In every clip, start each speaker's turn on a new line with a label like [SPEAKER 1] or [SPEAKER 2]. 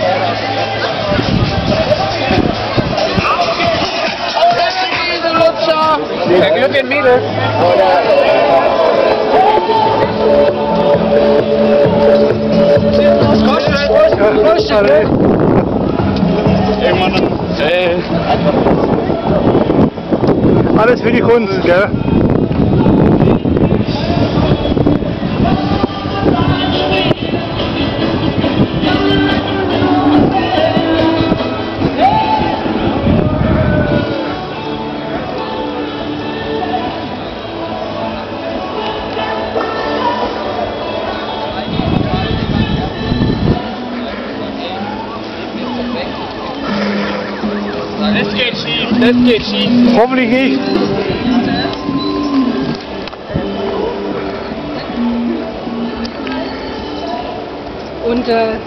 [SPEAKER 1] Der Glück in Mädels.
[SPEAKER 2] Alles für die Kunst, gell?
[SPEAKER 1] Das geht schief, das geht schief.
[SPEAKER 2] Hoffentlich nicht.
[SPEAKER 3] Und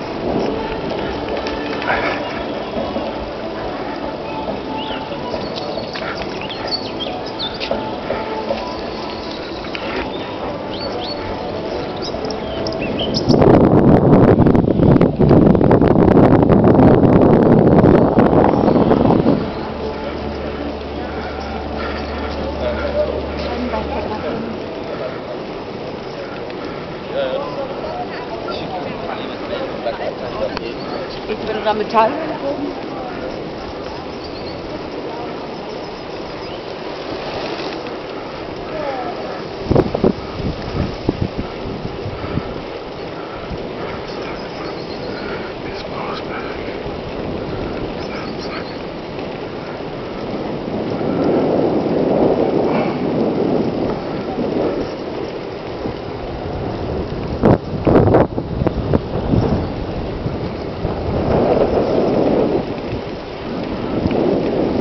[SPEAKER 3] wenn du da Metall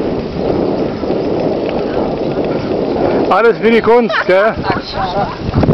[SPEAKER 2] Alles für die Kunst, gell?